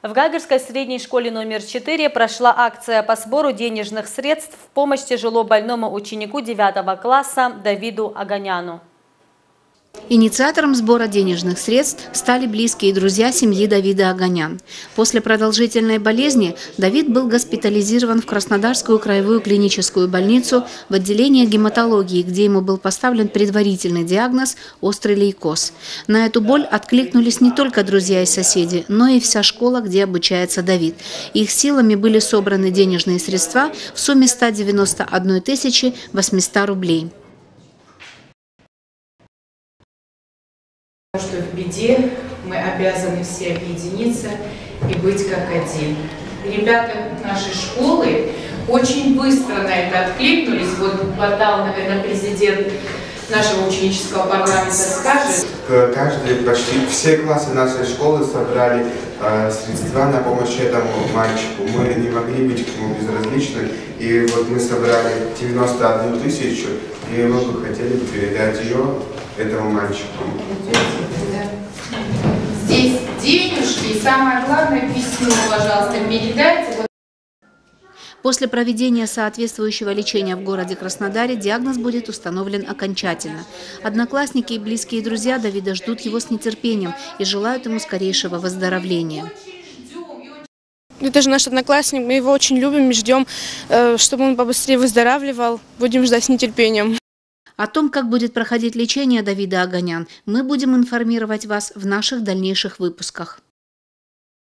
В Гагарской средней школе номер 4 прошла акция по сбору денежных средств в помощь тяжело больному ученику 9 класса Давиду Аганяну. Инициатором сбора денежных средств стали близкие друзья семьи Давида Аганян. После продолжительной болезни Давид был госпитализирован в Краснодарскую краевую клиническую больницу в отделение гематологии, где ему был поставлен предварительный диагноз – острый лейкоз. На эту боль откликнулись не только друзья и соседи, но и вся школа, где обучается Давид. Их силами были собраны денежные средства в сумме 191 800 рублей. Что в беде мы обязаны все объединиться и быть как один. Ребята нашей школы очень быстро на это откликнулись. Вот квартал, наверное, президент нашего ученического парламента скажет. Почти все классы нашей школы собрали средства на помощь этому мальчику. Мы не могли быть к нему безразличны. И вот мы собрали 91 000, и мы бы хотели передать ее этому мальчику. Здесь денежки, и самое главное, письмо, пожалуйста, передайте. После проведения соответствующего лечения в городе Краснодаре диагноз будет установлен окончательно. Одноклассники и близкие друзья Давида ждут его с нетерпением и желают ему скорейшего выздоровления. Это же наш одноклассник, мы его очень любим и ждем, чтобы он побыстрее выздоравливал. Будем ждать с нетерпением. О том, как будет проходить лечение Давида Аганян, мы будем информировать вас в наших дальнейших выпусках.